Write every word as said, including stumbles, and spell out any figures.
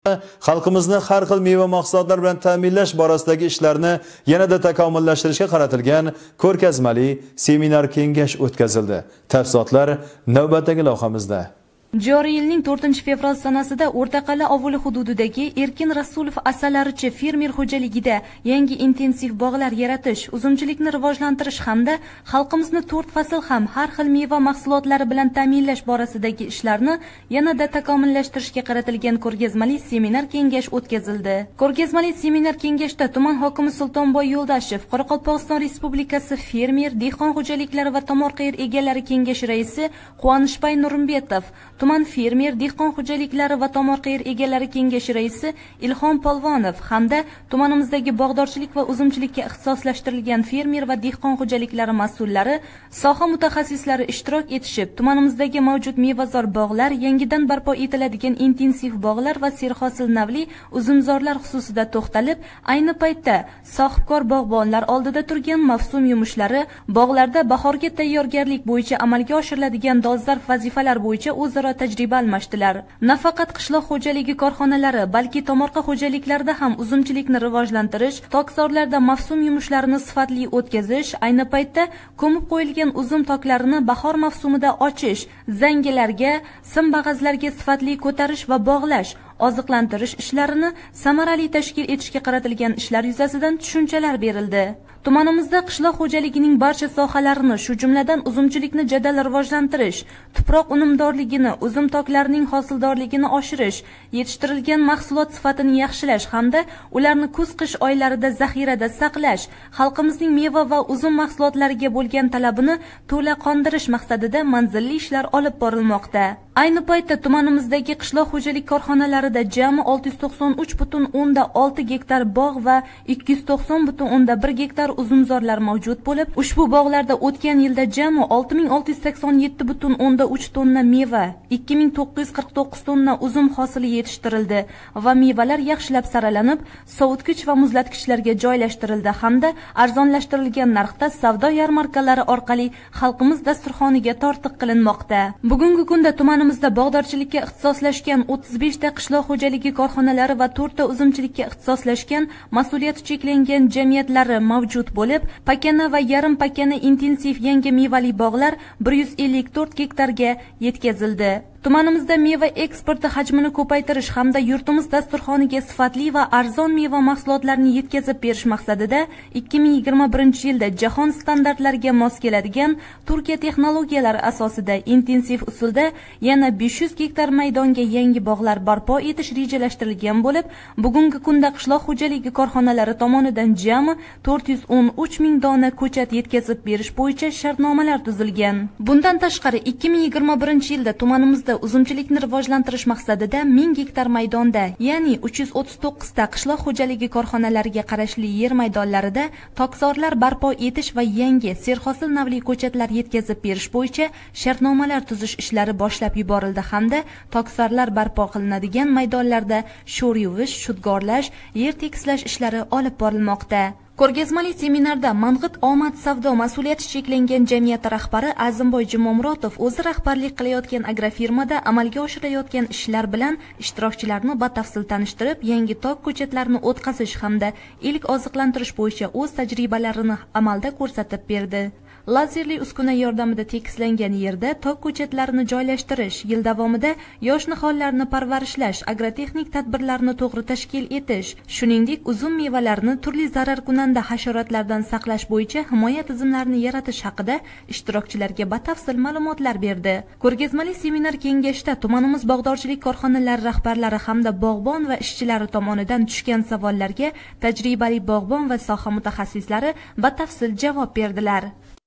Xalqimizni har xil meva mahsulotlar bilan ta'minlash borasidagi ishlarni yanada takomillashtirishga qaratilgan ko'rgazmali seminar kengash o'tkazildi. Tafsilotlar navbatdagi lavhamizda. Joriy yilning to'rtinchi fevral sanasida O'rtaqal'a ovuli hududidagi Erkin Rasulov asalarichi fermer xo'jaligida yangi intensiv bog'lar yaratish, uzumchilikni rivojlantirish hamda xalqimizni to'rt fasl ham har xil meva mahsulotlari bilan ta'minlash borasidagi ishlarni yanada takomillashtirishga qaratilgan ko'rgazmali seminar kengash o'tkazildi. Ko'rgazmali seminar kengashda tuman hokimi Sultonboy Yo'ldashev, Qoraqalpog'iston Respublikasi fermer, dehqon xo'jaliklari va tomorqa yer egalari kengashi raisi Quvonishbay Nurimbetov, tuman fermer, dehqon xo'jaliklari va tomorqa yer egalari kengashi raisi Ilhom Polvonov hamda tumanimizdagi bog'dorchilik va uzumchilikka ixtisoslashtirilgan fermer va dehqon xo'jaliklari mas'ullari, soha mutaxassislari ishtirok etishib, tumanimizdagi mavjud mevazor bog'lar, yangidan barpo etiladigan intensiv bog'lar va serhosil navli uzumzorlar xususida to'xtalib, ayni paytda sohibkor bog'bonlar oldida turgan mavsum yumushlari, bog'larda bahorga tayyorgarlik bo'yicha amalga oshiriladigan dolzarb vazifalar bo'yicha o'zaro tajriba almashdilar. Nafaqat qishloq xo'jaligi korxonalari, balki tomorqa xo'jaliklarida ham uzumchilikni rivojlantirish, tokzorlarda mavsum yumushlarini sifatli o'tkazish, ayni paytda ko'mib qo'yilgan uzum toklarini bahor mavsumida ochish, zangilarga, simbag'azlarga sifatli ko'tarish va bog'lash, oziqlantirish ishlarini samarali tashkil etishga qaratilgan ishlar yuzasidan tushunchalar berildi. Tumanimizda qishloq xo'jaligining barcha sohalarini, shu jumladan uzumchilikni jadal rivojlantirish, tuproq unumdorligini, uzum toklarining hosildorligini oshirish, yetishtirilgan mahsulot sifatini yaxshilash hamda ularni kuz-qish oylarida zaxirada saqlash, xalqimizning meva va uzum mahsulotlariga bo'lgan talabini to'la qondirish maqsadida manzilli ishlar olib borilmoqda. Ayni paytda tumanimizdagi qishloq xo'jalik korxonalarida jami olti yuz to'qson uch butun o'ndan olti gektar bog' va ikki yuz to'qson butun o'ndan bir gektar uzumzorlar mavjud bo'lib, ushbu bog'larda o'tgan yilda jami olti ming olti yuz sakson yetti butun o'ndan uch tonna meva, ikki ming to'qqiz yuz qirq to'qqiz tonna uzum hosili yetishtirildi va mevalar yaxshilab saralanib, sovutgich va muzlatgichlarga joylashtirildi hamda arzonlashtirilgan narxda savdo yarmarkalari orqali xalqimiz dasturxoniga tortiq qilinmoqda. Bugungi kunda tumanimizda bog'dorchilikka ixtisoslashgan o'ttiz besh ta qishloq xo'jaligi korxonalari va to'rt ta uzumchilikka ixtisoslashgan mas'uliyati cheklangan jamiyatlari mavjud bo'lib, pakana va yarim pakana intensiv yangi mevali bog'lar bir yuz ellik to'rt gektarga yetkazildi. Tumanimizda meva eksporti hajmini ko'paytirish hamda yurtimiz dasturxoniga sifatli va arzon meva mahsulotlarini yetkazib berish maqsadida ikki ming yigirma birinchi yilda jahon standartlariga mos keladigan Turkiya texnologiyalari asosida intensiv usulda yana besh yuz gektar maydonga yangi bog'lar barpo etish rejalashtirilgan bo'lib, bugungi kunda qishloq xo'jaligi korxonalari tomonidan jami to'rt yuz o'n uch ming dona ko'chat yetkazib berish bo'yicha shartnomalar tuzilgan. Bundan tashqari ikki ming yigirma birinchi yilda tumanimizda uzumchilikni rivojlantirish maqsadida ming gektar maydonda, ya'ni uch yuz o'ttiz to'qqiz ta qishloq xo'jaligi korxonalariga qarashli yer maydonlarida tokzorlar barpo etish va yangi serhosil navli ko'chatlar yetkazib berish bo'yicha shartnomalar tuzish ishlari boshlab yuborildi hamda tokzorlar barpo qilinadigan maydonlarda sho'r yuvish, shudgorlash, yer tekislash ishlari olib borilmoqda. Ko'rgazmali seminarda Mang'it Omad savdo mas'uliyati cheklangan jamiyati rahbari Azimboy Jumomurotov o'zi rahbarlik qilayotgan agrofirmada amalga oshirayotgan ishlar bilan ishtirokchilarni batafsil tanishtirib, yangi tok ko'chatlarini o'tkazish hamda ilk oziqlantirish bo'yicha o'z tajribalarini amalda ko'rsatib berdi. Lazerli uskuna yordamida tekislangan yerda tok ko'chatlarini joylashtirish, yil davomida yosh nihollarni parvarishlash, agrotexnik tadbirlarni to'g'ri tashkil etish, shuningdek uzum mevalarni turli zararkunanda hasharotlardan saqlash bo'yicha himoya tizimlarini yaratish haqida ishtirokchilarga batafsil ma'lumotlar berdi. Ko'rgazmali seminar kengashda tumanimiz bog'dorchilik korxonalari rahbarlari hamda bog'bon va ishchilari tomonidan tushgan savollarga tajribali bog'bon va soha mutaxassislari batafsil javob berdilar.